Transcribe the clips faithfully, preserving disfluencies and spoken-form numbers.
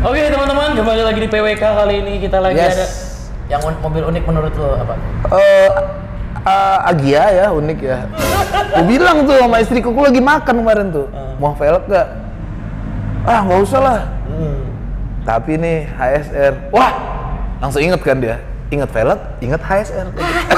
Oke teman-teman, kembali lagi di P W K. Kali ini kita lagi Yes. ada yang un- mobil unik menurut lo apa? Eh, uh, Agia ya, unik ya. Gue bilang tuh sama istriku, aku lagi makan kemarin tuh. Hmm. Mau velg gak? Ah, nggak usah lah. Hmm. Tapi nih H S R, wah, langsung inget kan dia. Ingat velg, ingat H S R.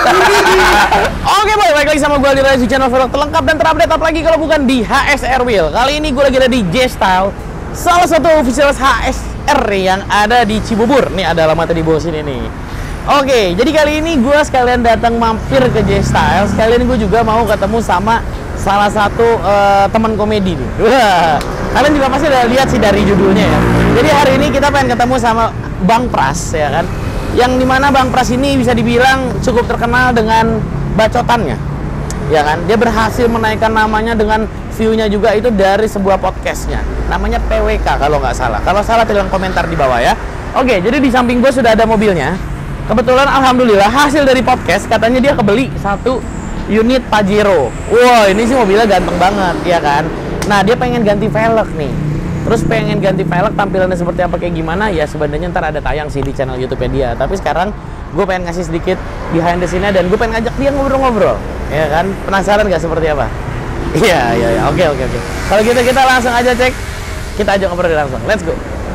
Oke boy, balik lagi sama gue di Raju Channel Velg terlengkap dan terupdate apalagi kalau bukan di H S R Wheel. Kali ini gue lagi ada di J-Style, salah satu official H S R yang ada di Cibubur. Nih ada alamatnya di bawah sini nih. Oke, jadi kali ini gue sekalian datang mampir ke J-Style. Sekalian gue juga mau ketemu sama salah satu uh, teman komedi nih. Wah, kalian juga pasti udah lihat sih dari judulnya ya. Jadi hari ini kita pengen ketemu sama Bang Pras ya kan. Yang dimana Bang Pras ini bisa dibilang cukup terkenal dengan bacotannya. Ya kan, dia berhasil menaikkan namanya dengan view-nya juga itu dari sebuah podcastnya. Namanya P W K kalau nggak salah. Kalau salah tulis komentar di bawah ya. Oke, jadi di samping gue sudah ada mobilnya. Kebetulan alhamdulillah hasil dari podcast katanya dia kebeli satu unit Pajero. Wow, ini sih mobilnya ganteng banget, ya kan? Nah, dia pengen ganti velg nih. Terus pengen ganti velg, tampilannya seperti apa kayak gimana? Ya sebenarnya ntar ada tayang sih di channel YouTube-nya dia. Tapi sekarang gue pengen ngasih sedikit behind the scene-nya dan gue pengen ngajak dia ngobrol-ngobrol. Ya kan? Penasaran nggak seperti apa? Iya, iya, iya. Oke, oke, oke. Kalau gitu kita langsung aja cek. Kita ajak ngobrol langsung. Let's go.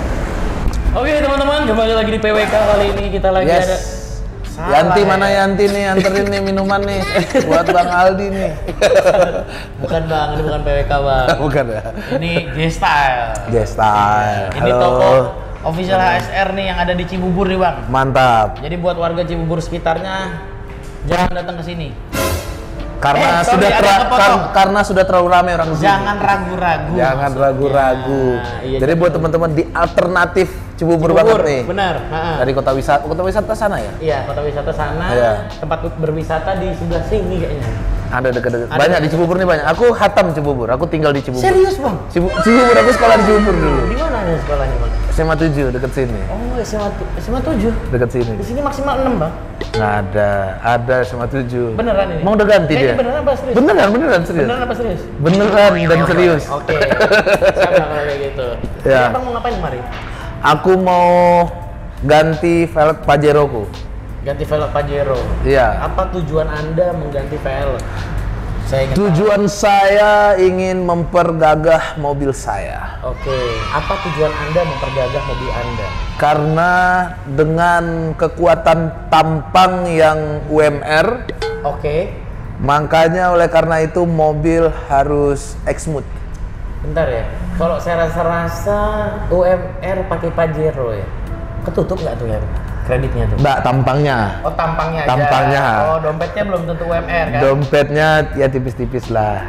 Oke teman-teman, kembali lagi di P W K. Kali ini kita lagi Yes. ada Yanti Salah, mana ya? Yanti nih, anterin nih minuman nih buat Bang Aldi nih. Bukan bang, ini bukan P W K bang. Bukan ya? Ini J-Style. J-Style. Ini Halo. toko official H S R nih yang ada di Cibubur nih bang. Mantap. Jadi buat warga Cibubur sekitarnya jangan datang ke sini. Karena Eh, sorry, sudah ada tra- yang kepotong. kar- karena sudah terlalu ramai orang di sini. Jangan ragu-ragu. Jangan maksudnya. ragu-ragu. Iya, Jadi jangan buat teman-teman di alternatif Cibubur, Cibubur, banget nih. benar. Ha-ha. Dari kota wisata, kota wisata sana ya? Iya, kota wisata sana. Iya. Tempat berwisata di sebelah sini kayaknya. Ada dekat-dekat. Ada. Banyak di Cibubur nih banyak. Aku hatam Cibubur. Aku tinggal di Cibubur. Serius bang? Cibu- Cibubur, aku sekolah di Cibubur dulu. Di mana ada sekolahnya bang? S M A tujuh dekat sini. Oh, S M A tu- S M A tujuh. Dekat sini. Di sini maksimal enam bang. Nggak ada. Ada S M A tujuh. Beneran ini? Emang udah ganti Eh, dia? ini beneran apa serius? Beneran, beneran serius. Beneran apa serius? Beneran dan serius. Oke. Siap bang kalau kayak gitu. Ya. Jadi abang mau ngapain kemarin? Aku mau ganti velg Pajeroku. Ganti velg Pajero. Iya. Apa tujuan anda mengganti velg? Saya ingin Tujuan saya ingin mempergagah mobil saya. tahu. Oke. Apa tujuan anda mempergagah mobil anda? Karena dengan kekuatan tampang yang U M R, Oke. makanya oleh karena itu mobil harus X-Smooth. Bentar ya. Kalau saya rasa-rasa U M R pakai Pajero ya. Ketutup nggak tuh ya? Kreditnya tuh. Mbak, tampangnya. Oh tampangnya aja. Tampangnya. Oh dompetnya belum tentu U M R kan? Dompetnya ya tipis-tipis lah.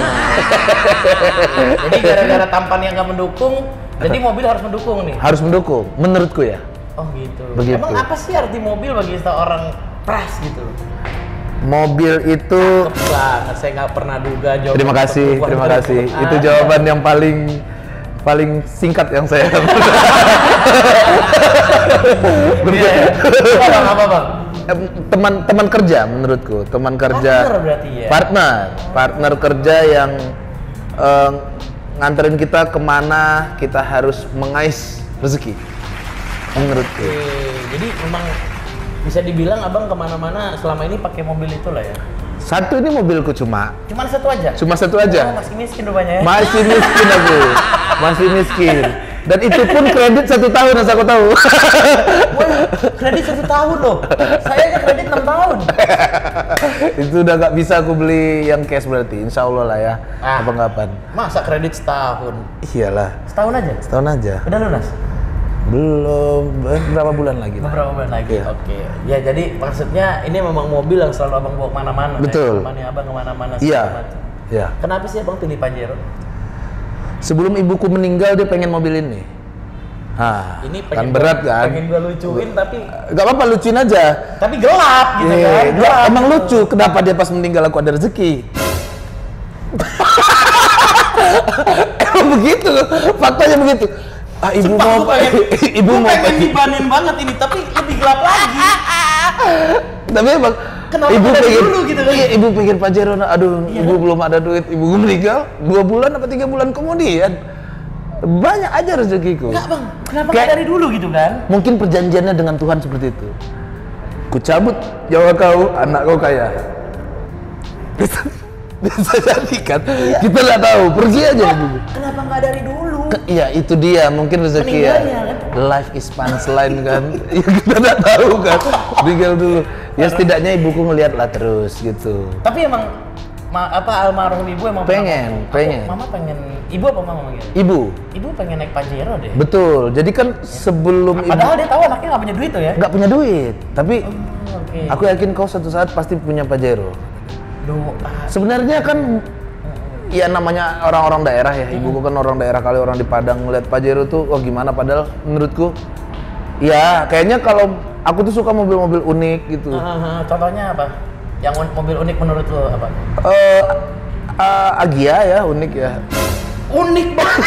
Jadi gara-gara tampan yang nggak mendukung, jadi mobil harus mendukung nih. Harus mendukung, menurutku ya. Oh gitu. Begitu. Emang apa sih arti mobil bagi seorang Pras gitu? Mobil itu. Cakep banget, saya nggak pernah duga jawaban. Terima kasih, tersebut. terima kasih. Ah, Itu jawaban yang paling paling singkat yang saya. Iya, ya. Apa bang? Apa bang? teman teman kerja menurutku, teman kerja. Partner berarti ya? Partner, partner kerja yang eh, nganterin kita kemana kita harus mengais rezeki. Menurutku. Oke, jadi memang bisa dibilang abang kemana-mana selama ini pakai mobil itu lah ya? Satu ini mobilku cuma, Cuman satu aja? cuma satu Oh, aja. masih miskin rupanya ya? Masih miskin aku, masih miskin. Dan itu pun kredit satu tahun asal aku tahu. Wah, kredit satu tahun loh. Saya aja kredit enam tahun. Itu udah nggak bisa aku beli yang cash berarti, insya Allah lah ya. Ah. Apa ngapan? Masa kredit setahun? Iyalah, Setahun aja? setahun aja. Udah lunas? Belum, eh, berapa bulan lagi? lah. Beberapa bulan lagi. Iya. Oke. Ya jadi maksudnya ini memang mobil yang selalu abang bawa kemana-mana. Betul. Temani abang kemana-mana. Iya, segala macam. iya. Kenapa sih abang pilih Pajero? Sebelum ibuku meninggal dia pengen mobil ini. Hah, Ini kan pengen berat gua- kan? Pengen gua lucuin tapi Gak apa-apa, lucuin aja. tapi gelap gitu Iya, kan. nggak, Gelap. emang lucu, kenapa dia pas meninggal aku ada rezeki? Emang begitu, faktanya begitu. Ah, ibu Sumpah, mau gua pengen, ibu gua mau pengen dibanin banget ini tapi lebih gelap lagi. tapi emang Kenapa ibu dari pikir dulu gitu kan? iya, ibu pikir Pajero, aduh Iya ibu kan? belum ada duit, ibu meninggal dua bulan apa tiga bulan kemudian Banyak aja rezekiku. Enggak bang, kenapa Kayak- nggak dari dulu gitu kan? Mungkin perjanjiannya dengan Tuhan seperti itu. Ku cabut nyawa kau, anak kau kaya. Bisa, bisa jadi kan? Kita nggak tahu, pergi aja dulu. Kenapa nggak dari dulu? Ke- Iya itu dia, mungkin rezeki ya. Meninggalnya, kan? Life is punchline kan. Ya kita nggak tahu kan. Tinggal dulu. Ya setidaknya ibuku ngeliat lah terus gitu. Tapi emang ma apa almarhum ibu emang Pengen, pernah- pengen. Mama pengen, ibu apa mama pengen? Ibu, Ibu pengen naik Pajero deh. betul. Jadi kan sebelum ibu Padahal dia tahu anaknya nggak punya duit tuh ya. nggak punya duit, tapi Oh, Oke. aku yakin kau suatu saat pasti punya Pajero. Doa. Sebenarnya kan ya namanya orang-orang daerah ya, ibuku kan orang daerah kali, orang di Padang, ngeliat Pajero tuh, oh gimana, padahal menurutku ya kayaknya kalau aku tuh suka mobil-mobil unik gitu. Ah, contohnya apa? Yang un- mobil unik menurut lo apa? Eh eh, Agia ya, unik ya. Unik banget.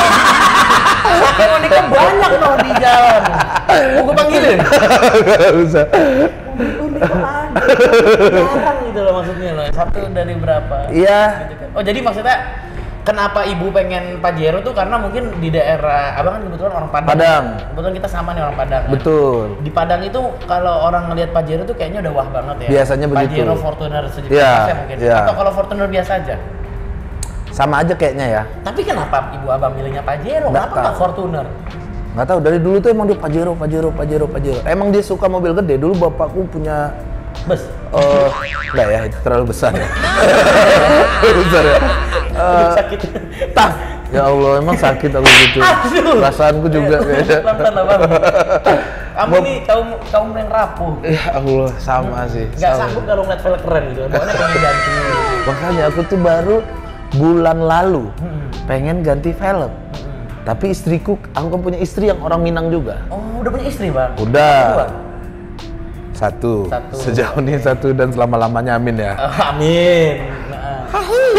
Yang uniknya banyak loh di jalan. Mau gue panggilin? Gak usah. Unik apaan? Jarang gitu loh maksudnya loh. Satu dari berapa? Iya. Gitu kan. Oh jadi maksudnya kenapa ibu pengen Pajero tuh karena mungkin di daerah abang kan kebetulan orang Padang. Padang. Kebetulan kita sama nih orang Padang. kan? Betul. Di Padang itu kalau orang ngelihat Pajero tuh kayaknya udah wah banget ya. Biasanya begitu. Pajero Fortuner sejuta Iya, mungkin. iya. Atau kalau Fortuner biasa aja. Sama aja kayaknya ya. Tapi kenapa ibu abang milihnya Pajero? Nggak Kenapa tahu. nggak Fortuner? Nggak tahu, dari dulu tuh emang dia Pajero, Pajero, Pajero, Pajero. Emang dia suka mobil gede. Dulu bapakku punya Bus. eh enggak ya, itu terlalu besar ya. Besar ya. Eh, Sakit. tah. Ya Allah, emang sakit aku gitu. Aduh. Perasaanku juga kayaknya. Pelan-pelan abang. Kamu nih kaum kaum yang rapuh. Ya Allah, sama sih. Nggak sama. sanggup kalau ngeliat velg keren gitu. Pokoknya pengen ganti. Makanya aku tuh baru bulan lalu Hmm. pengen ganti velg. Hmm. Tapi istriku, aku kan punya istri yang orang Minang juga. Oh, udah punya istri, Bang? Udah. Dua? Satu. Satu. Sejauh ini satu dan selama-lamanya amin ya. Oh, amin. Nah.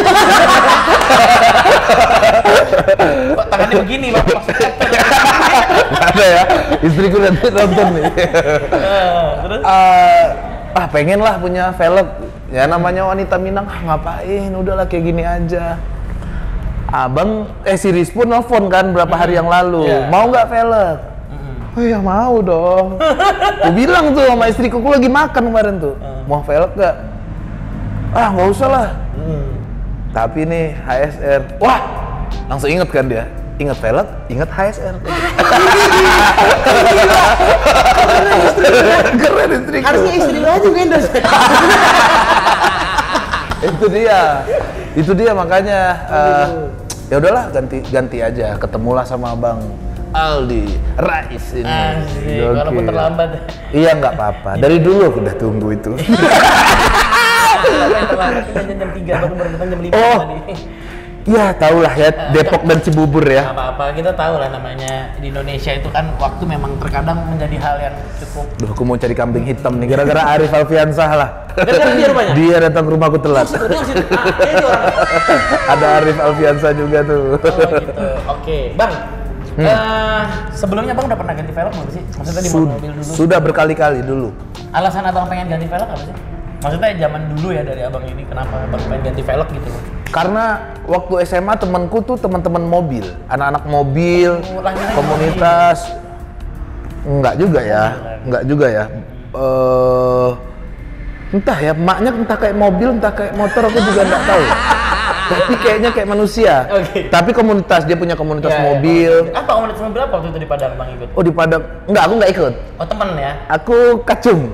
Kok tangannya begini, Bang? Nggak ada ya. Istriku nanti nonton nih. Eh, Terus? Eh, ah pengen lah punya velg. Ya namanya wanita Minang, ah, ngapain? Udahlah kayak gini aja. Abang, eh si Riz pun nelfon kan berapa hari yang lalu. Iya. Mau nggak velg? Oh ya mau dong. Aku bilang tuh sama istriku, aku lagi makan kemarin tuh. Mau velg nggak? Ah nggak usah lah. Hmm. Tapi nih H S R, wah langsung inget kan dia. Ingat velg, ingat H S R. Keren istriku. Harusnya istri lo aja Windows. Itu dia, itu dia makanya. eh, ya udahlah ganti ganti aja. Ketemulah sama Bang Aldi Rais ini. Asik, Gokil. walaupun terlambat. Iya nggak apa-apa. Dari dulu aku udah tunggu itu. Terlambat kita jam tiga baru baru datang jam lima Oh. tadi. Ya tahulah ya Depok dan Cibubur ya. Nggak apa-apa, kita tahu lah namanya di Indonesia itu kan waktu memang terkadang menjadi hal yang cukup. Duh, aku mau cari kambing hitam nih gara-gara Arif Alfiansah lah. Gara-gara dia rupanya? Dia datang ke rumahku telat. Situ, dia situ. Ah, dia itu orangnya. Ada Arif Alfiansah juga tuh. Oh gitu. Oke, Bang. Eh, sebelumnya Bang udah pernah ganti velg belum sih? Maksudnya di Sud- mobil dulu. Sudah berkali-kali dulu. Alasan Abang pengen ganti velg apa sih? Maksudnya zaman dulu ya dari Abang ini kenapa Abang pengen ganti velg gitu loh? Karena waktu S M A temanku tuh teman-teman mobil, anak-anak mobil, Oh, lahirnya komunitas. Enggak juga ya, enggak juga ya. Eh, entah ya, maknya entah kayak mobil, entah kayak motor, aku juga enggak tahu. Tapi kayaknya kayak manusia. Oke. Tapi komunitas, dia punya komunitas Ya, mobil. ya, apa komunitas mobil apa waktu itu di Padang Bang ikut? Oh di Padang, enggak, aku enggak ikut. Oh temen ya? Aku kacung.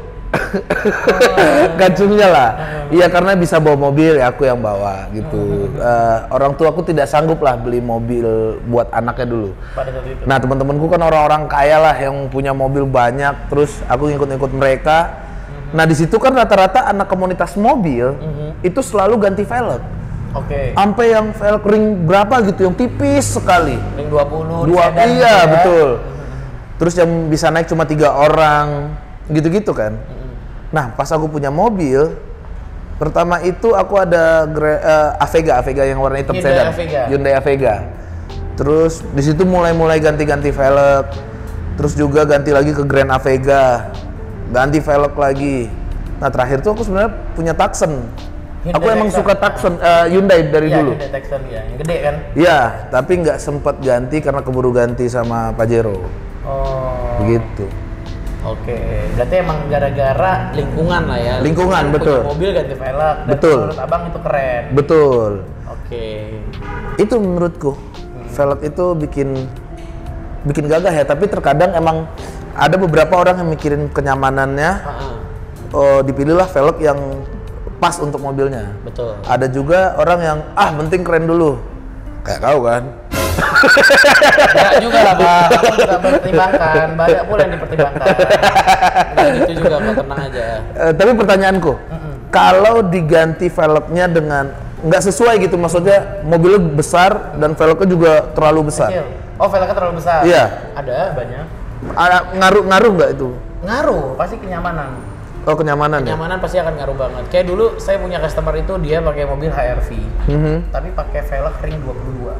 Kacungnya lah. Iya karena bisa bawa mobil ya aku yang bawa gitu. Eh, orang tua aku tidak sanggup lah beli mobil buat anaknya dulu. Pada saat itu. Nah teman-temanku kan orang-orang kaya lah yang punya mobil banyak. Terus aku ngikut-ngikut mereka. Nah di situ kan rata-rata anak komunitas mobil itu selalu ganti velg. Oke. Sampai yang velg ring berapa gitu yang tipis sekali. Ring dua puluh Dua sedan gitu iya ya. betul. Terus yang bisa naik cuma tiga orang gitu-gitu kan. Nah pas aku punya mobil pertama itu aku ada Gra- eh, Avega Avega yang warna hitam Hyundai sedan Avega. Hyundai Avega. Terus di situ mulai-mulai ganti-ganti velg. Terus juga ganti lagi ke Grand Avega, ganti velg lagi. Nah terakhir tuh aku sebenarnya punya Tucson Hyundai aku emang Tucson. suka Tucson, uh, Hyundai dari Ya, dulu. Hyundai Tucson ya, yang gede kan? Iya, tapi nggak sempet ganti karena keburu ganti sama Pajero. Oh. Begitu. Oke, berarti emang gara-gara lingkungan lah ya. Lingkungan, Punya betul. mobil ganti velg. Dan Betul. menurut abang itu keren. Betul. Oke. Itu menurutku, velg itu bikin bikin gagah ya. Tapi terkadang emang ada beberapa orang yang mikirin kenyamanannya. Uh-uh. Oh, dipilihlah velg yang pas untuk mobilnya. Betul. Ada juga orang yang ah penting keren dulu, kayak kau kan. Enggak juga lah, Bang. Aku juga mempertimbangkan. Banyak pula yang dipertimbangkan. Enggak gitu juga, Bang. Tenang aja. Eh, tapi pertanyaanku, Mm-mm. kalau diganti velgnya dengan nggak sesuai gitu, maksudnya mobilnya besar dan velgnya juga terlalu besar. Kecil. Oh, velgnya terlalu besar? Iya. Ada, banyak. Ada ngaruh-ngaruh nggak itu? Ngaruh, pasti kenyamanan. Oh, kenyamanan, ya? Kenyamanan pasti akan ngaruh banget. Kayak dulu saya punya customer itu dia pakai mobil H R V, Mhm. tapi pakai velg ring dua puluh dua.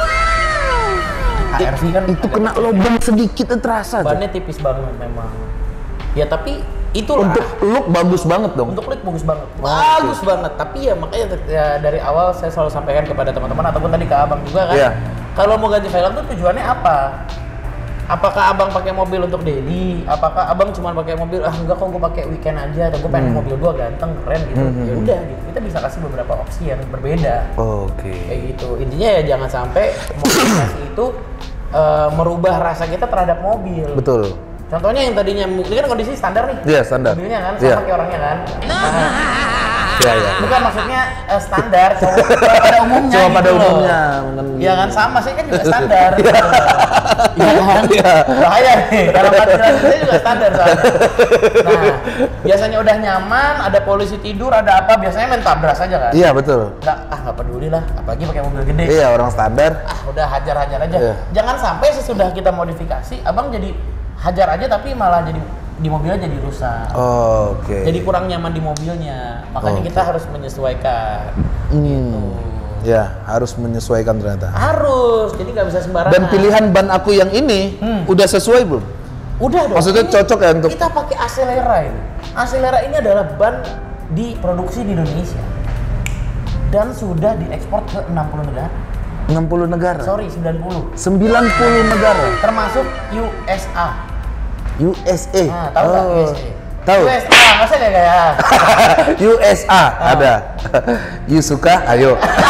H R V kan Itu agak kena kecil. lubang sedikit itu terasa tuh. Bannya tipis banget memang. Ya tapi itulah. Untuk look bagus banget dong. Untuk look bagus banget, bagus banget. Tapi ya makanya ya, dari awal saya selalu sampaikan kepada teman-teman ataupun tadi ke abang juga kan, Iya. kalau mau ganti velg tuh tujuannya apa? Apakah abang pakai mobil untuk daily? Apakah abang cuma pakai mobil? Ah enggak kok, gue pakai weekend aja. Atau gue pengen Hmm. mobil gue ganteng, keren gitu. Hmm, Ya hmm. udah gitu. Kita bisa kasih beberapa opsi yang berbeda. Oke. Kayak gitu. Intinya ya jangan sampai modifikasi itu eh, merubah rasa kita terhadap mobil. Betul. Contohnya yang tadinya, ini kan kondisi standar nih. Iya, standar. Mobilnya kan, sama Iya. kayak orangnya kan. Nah, Iya, iya. bukan maksudnya eh, standar, cowok pada umumnya Cuma gitu pada loh. umumnya. Iya kan, sama sih kan juga standar. Iya kan? Iya. Bahaya nih, kalau nggak dijelasin saya juga standar soalnya. Nah, biasanya udah nyaman, ada polisi tidur, ada apa, biasanya main tabras aja kan? Iya, betul. Nggak, ah nggak peduli lah, apalagi pakai mobil gede. Iya, orang standar. Ah udah hajar-hajar aja. Iya. Jangan sampai sesudah kita modifikasi, abang jadi hajar aja tapi malah jadi di mobilnya jadi rusak. Oh, oke. Jadi kurang nyaman di mobilnya. Makanya Oke. kita harus menyesuaikan. Hmm. Ya, harus menyesuaikan ternyata. Harus. Jadi nggak bisa sembarangan. Dan pilihan ban aku yang ini Hmm. udah sesuai belum? Udah dong. Maksudnya Ini cocok ya untuk kita pakai Acelera ini. Acelera ini adalah ban diproduksi di Indonesia dan sudah diekspor ke enam puluh negara. enam puluh negara. Sorry, sembilan puluh. sembilan puluh negara. Termasuk U S A. U S A. Nah, tahu nggak Oh. U S A? Tahu. U S A, masa nggak kayak? U S A ada. You suka? Ayo.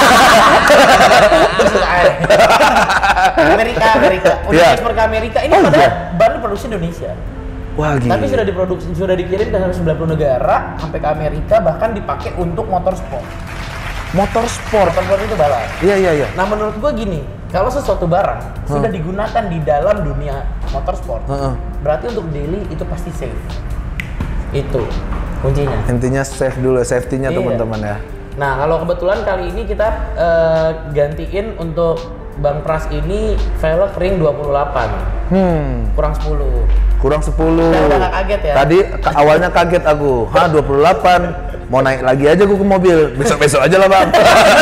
Amerika, Amerika. Udah Iya. ekspor ke Amerika. Ini Oh, padahal iya? ban produksi Indonesia. Wah, gila. Tapi sudah diproduksi, sudah dikirim ke sembilan puluh negara, sampai ke Amerika, bahkan dipakai untuk motor sport. motor sport. Motor sport itu balap. Iya, iya, iya. Nah, menurut gua gini, kalau sesuatu barang sudah digunakan di dalam dunia motorsport, Heeh. berarti untuk daily itu pasti safe. Itu kuncinya. Intinya safe dulu, safety-nya Iya. teman-teman ya. Nah, kalau kebetulan kali ini kita eh, gantiin untuk Bang Pras ini velg ring dua puluh delapan, Hmm, kurang sepuluh. kurang sepuluh. Udah nggak kaget ya? Tadi ke- awalnya kaget aku. Hah, dua puluh delapan. Mau naik lagi aja gua ke mobil. Besok-besok aja lah, Bang.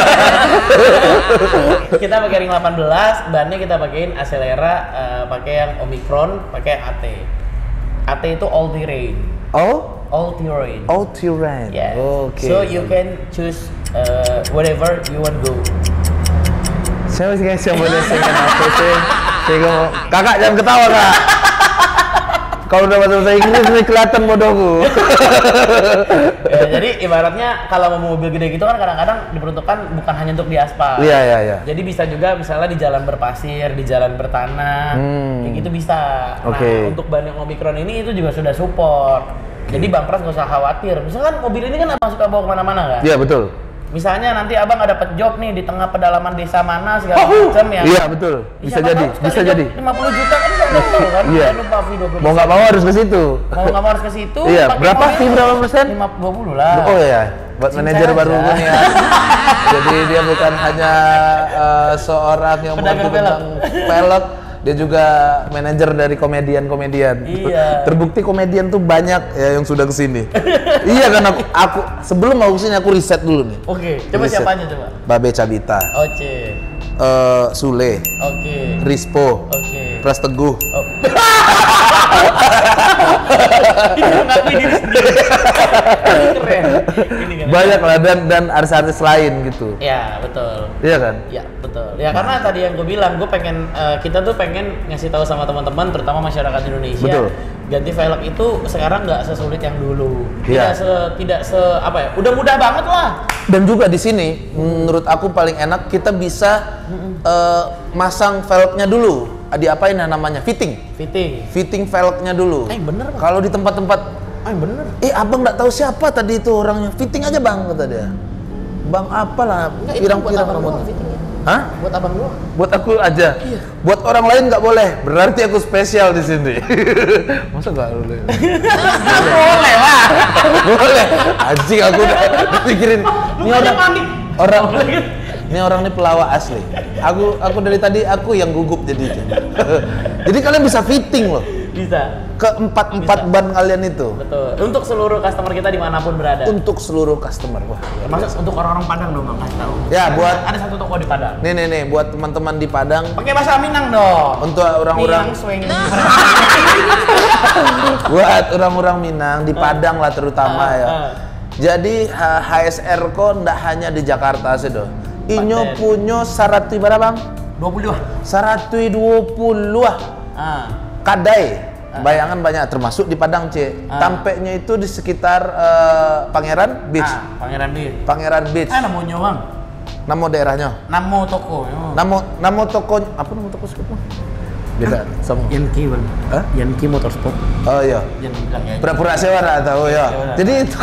Kita pakai ring delapan belas, bannya kita pakein Acelera, eh, pakai yang Omicron, pakai A T. A T itu all terrain. Oh, All terrain. all terrain. Yeah. Oke. So you can choose uh, whatever you want go. Saya masih kasih yang boleh singkat apa sih? Saya ngomong, kakak jangan ketawa kak. Kalau udah bahasa Inggris nih kelihatan bodohku. Ya, jadi ibaratnya kalau mau mobil gede gitu kan kadang-kadang diperuntukkan bukan hanya untuk di aspal. Iya, iya, iya. Jadi bisa juga misalnya di jalan berpasir, di jalan bertanah, Hmm. kayak gitu bisa. Oke. Nah, untuk ban yang Omicron ini itu juga sudah support. Jadi Bang Pras nggak usah khawatir. Misalkan mobil ini kan abang suka bawa kemana-mana kan? Iya, betul. Misalnya nanti abang ada dapet job nih di tengah pedalaman desa mana segala macam ya. Iya, betul. Bisa Siapa jadi, tahu sekali bisa job jadi. lima puluh juta kan nggak tahu kan? Iya. Jangan lupa fee dua puluh persen. Mau nggak mau harus ke situ. Mau nggak mau harus ke situ. Iya, pakai berapa mobil fee berapa persen? lima dua puluh lah. Oh iya, buat Cincin manajer aja. baru gue nih ya. Jadi dia bukan hanya eh, seorang yang Pedagang mengerti tentang velg, dia juga manajer dari komedian-komedian. Iya. Terbukti komedian tuh banyak ya yang sudah kesini. Iya kan aku, aku sebelum mau kesini aku riset dulu nih. Oke, coba Riset. siapa aja coba? Babe Cabita, Oce. eh, Sule, Oke. Rispo, Oke. Pras Teguh. Oh. Ngaku diri sendiri. Keren. Ini keren. Banyak lah dan dan artis-artis lain gitu. Ya betul. Iya kan? Ya betul. Ya karena tadi yang gue bilang, gue pengen uh, kita tuh pengen ngasih tahu sama teman-teman, terutama masyarakat Indonesia. Betul. Ganti velg itu sekarang nggak sesulit yang dulu. Iya. Tidak se tidak se apa ya? Udah mudah banget lah. Dan juga di sini menurut aku paling enak kita bisa uh, masang velgnya dulu. Diapain ya namanya? Fitting. Fitting. Fitting velgnya dulu. Eh bener Bang. Kalau di tempat-tempat, Eh bener. eh abang nggak tahu siapa tadi itu orangnya. Fitting aja bang kata dia. Bang apalah? Enggak, itu buat Pirang-pirang abang rambut. doang fittingnya. Hah? Buat abang doang. Buat aku aja. Iya. Buat orang lain nggak boleh. Berarti aku spesial di sini. Masa nggak boleh? Boleh lah. Boleh. Anjing aku udah udah pikirin. Ini orang orang ini orang ini pelawak asli. Aku aku dari tadi aku yang gugup jadi. Jadi kalian bisa fitting loh. Bisa. Ke empat empat ban kalian itu. Betul. Untuk seluruh customer kita dimanapun berada. Untuk seluruh customer. Wah. Termasuk untuk orang-orang Padang dong, Bang, kasih tahu. Ya, buat ada satu toko di Padang. nih nih nih buat teman-teman di Padang. Pakai bahasa Minang dong. Untuk orang-orang Minang swing. buat orang-orang Minang di Padang lah terutama Ah, ya. ah. Jadi H S R ko ndak hanya di Jakarta sih doh. Inyo Paten. punya saratui berapa bang? dua puluh dua. Saratui dua puluh ah. Ah. Kadai. Bayangan banyak termasuk di Padang C. Ah. Tampeknya itu di sekitar eh, Pangeran Beach. Ah, Pangeran Beach. Pangeran Beach. Ah, namanya Bang. Nama daerahnya. Namo toko. Oh. Nama nama toko apa nama toko siapa? Beda sama. Yanki Bang. Hah? Yanki Motorsport. Oh iya. Jangan bilang ya. Pura-pura sewa nggak tahu ya. Sewa. Jadi itu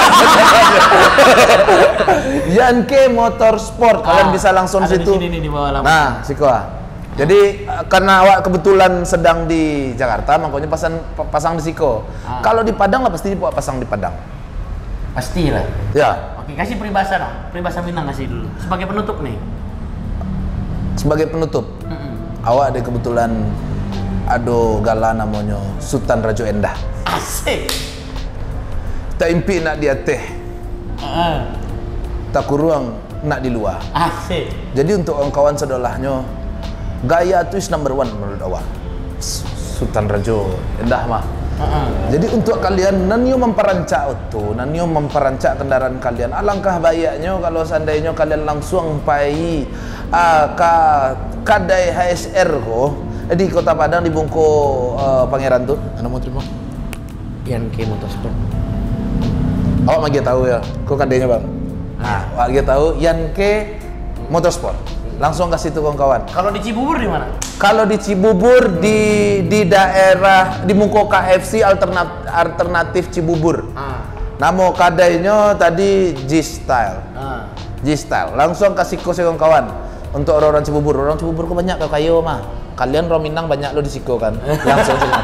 Yanke Motorsport. Kalian Ah, bisa langsung ada di situ. sini nih di bawah lampu. Nah, Siko. Jadi eh, karena awak kebetulan sedang di Jakarta, makanya pasang pasang di Siko. Ah. Kalau di Padang lah pasti awak pasang di Padang. Pastilah. Ya, Oke, kasih peribahasa dong. Peribahasa Minang kasih dulu. Sebagai penutup nih. sebagai penutup. Mm-mm. Awak ada kebetulan ado gala namanya Sultan Rajo Endah. Asik. Tak impi nak di ateh, Heeh. tak kurang nak di luar. Asik. Jadi untuk kawan sedolahnya, gaya itu is number one menurut awak. S- Sultan Rajo Endah mah. Heeh. Jadi untuk kalian nanyo memperancak itu, nanyo memperancak kendaraan kalian. Alangkah baiknya kalau seandainya kalian langsung pai uh, ka kadai H S R ko di Kota Padang di Bungko uh, Pangeran tuh. Anda mau terima? Yanki Motorsport. Awak magi tahu ya, kok kadainya bang? Nah, awak magi tahu Yanke Motorsport. Langsung kasih tuh kawan. Kalau di Cibubur di mana? Kalau di Cibubur di di daerah di Mungko K F C alternatif, alternatif Cibubur. Ah. Namo kadainya tadi G-Style. Ah. G-Style. Langsung kasih ko sekong kawan. Untuk orang-orang Cibubur. Orang Cibubur kok banyak kayak kayo mah. Kalian orang Minang banyak lo di Siko kan. Langsung sini.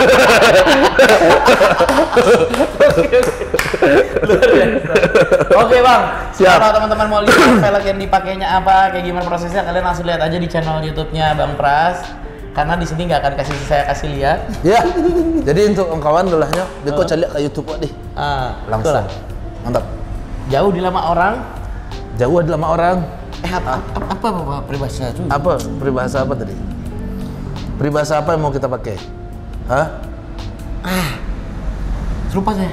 Luar biasa. Oke bang, Siap. kalau teman-teman mau lihat velg yang dipakainya apa, kayak gimana prosesnya, kalian langsung lihat aja di channel YouTube-nya Bang Pras. Karena di sini nggak akan kasih saya kasih lihat. Ya. Jadi untuk kawan dolahnya, beko cari ke YouTube deh. Ah, Langsung. betul lah. Mantap. Jauh di lama orang. Jauh ada lama orang. Eh apa apa, apa, apa peribahasa itu? Apa peribahasa apa tadi? Peribahasa apa yang mau kita pakai? Hah? Lupa saya.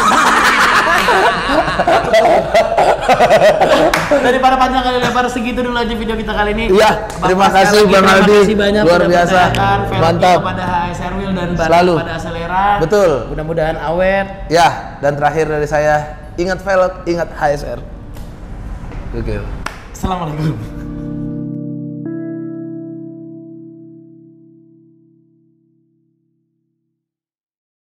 Daripada panjang kali lebar, segitu dulu aja video kita kali ini. Iya, Bang terima Pras, kasih sekali lagi Bang terima Aldi. kasih banyak Luar sudah biasa. menanyakan velgnya Mantap. Pada H S R Wheel dan ban Selalu. pada Acelera. Betul. Mudah-mudahan awet. Ya, dan terakhir dari saya, ingat velg, ingat H S R. Oke. Assalamualaikum.